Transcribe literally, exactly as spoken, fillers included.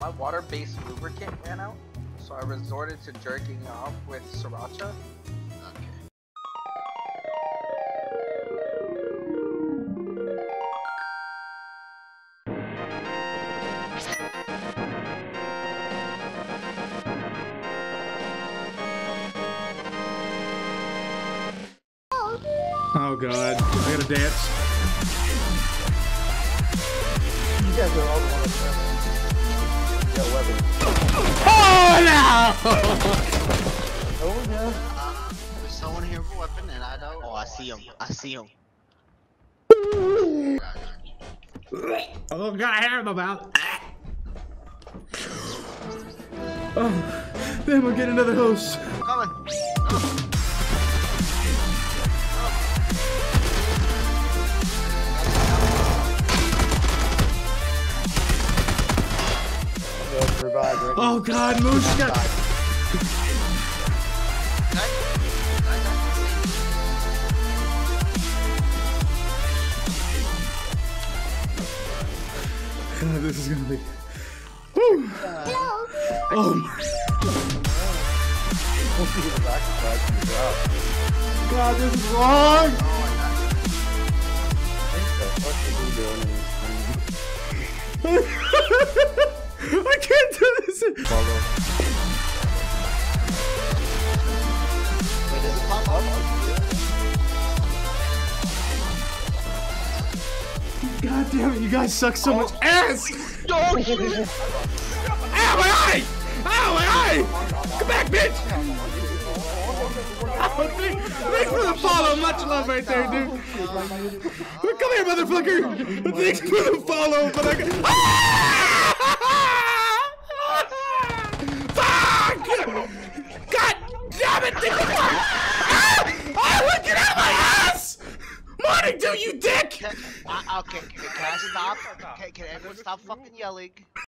My water-based lubricant ran out, so I resorted to jerking off with sriracha. Oh god, I gotta dance. You guys are all the ones that got weapons. Oh no! Oh no. There's someone here with a weapon and I don't. Oh, I see him. I see him. Oh god, I have my mouth. Oh, damn, we're getting another host. Coming. Oh. Oh god, Moose got. God, this is gonna be. Woo. Oh my. God, this is wrong. I can't do this. Follow. Wait, does it pop up? God damn it, you guys suck so much ass! Oh, shit. Ow, my eye! Ow, my eye! Come back, bitch! Oh, thanks, thanks for the follow, much love right there, dude. Come here, motherfucker! Thanks for the follow, but I got. Ah! Fuck! God damn it! Ah! Ah! Get out of my ass! Morning to you, dick! Can, uh, okay, can, can I stop? Can, can everyone stop fucking yelling?